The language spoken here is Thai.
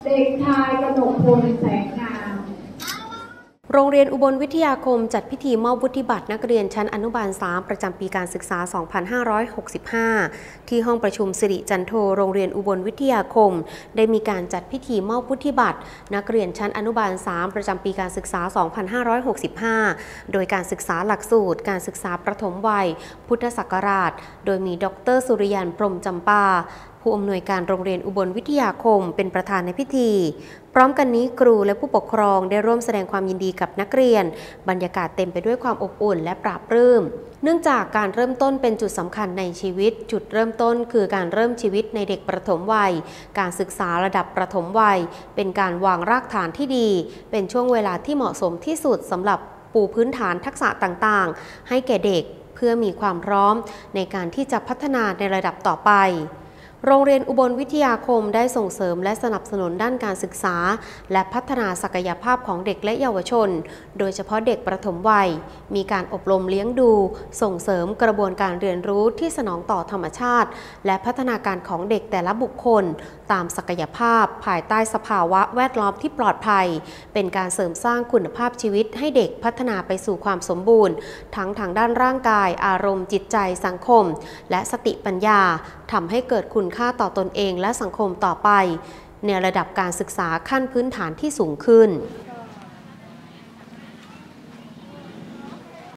เด็กชายกนกพลแสงงามโรงเรียนอุบลวิทยาคมจัดพิธีมอบวุฒิบัตรนักเรียนชั้นอนุบาล 3 ประจำปีการศึกษา 2565 ที่ห้องประชุมสิริจันโทโรงเรียนอุบลวิทยาคมได้มีการจัดพิธีมอบวุฒิบัตรนักเรียนชั้นอนุบาล 3 ประจำปีการศึกษา 2565 โดยการศึกษาหลักสูตรการศึกษาประถมวัยพุทธศักราชโดยมีดร.สุริยันพรหมจำปาผู้อำนวยการโรงเรียนอุบลวิทยาคมเป็นประธานในพิธีพร้อมกันนี้ครูและผู้ปกครองได้ร่วมแสดงความยินดีกับนักเรียนบรรยากาศเต็มไปด้วยความอบอุ่นและปราบปลื้มเนื่องจากการเริ่มต้นเป็นจุดสำคัญในชีวิตจุดเริ่มต้นคือการเริ่มชีวิตในเด็กประถมวัยการศึกษาระดับประถมวัยเป็นการวางรากฐานที่ดีเป็นช่วงเวลาที่เหมาะสมที่สุดสำหรับปูพื้นฐานทักษะต่างๆให้แก่เด็กเพื่อมีความพร้อมในการที่จะพัฒนาในระดับต่อไปโรงเรียนอุบลวิทยาคมได้ส่งเสริมและสนับสนุนด้านการศึกษาและพัฒนาศักยภาพของเด็กและเยาวชนโดยเฉพาะเด็กประถมวัยมีการอบรมเลี้ยงดูส่งเสริมกระบวนการเรียนรู้ที่สนองต่อธรรมชาติและพัฒนาการของเด็กแต่ละบุคคลตามศักยภาพภายใต้สภาวะแวดล้อมที่ปลอดภัยเป็นการเสริมสร้างคุณภาพชีวิตให้เด็กพัฒนาไปสู่ความสมบูรณ์ทั้งทางด้านร่างกายอารมณ์จิตใจสังคมและสติปัญญาทำให้เกิดคุณค่าต่อตนเองและสังคมต่อไปในระดับการศึกษาขั้นพื้นฐานที่สูงขึ้น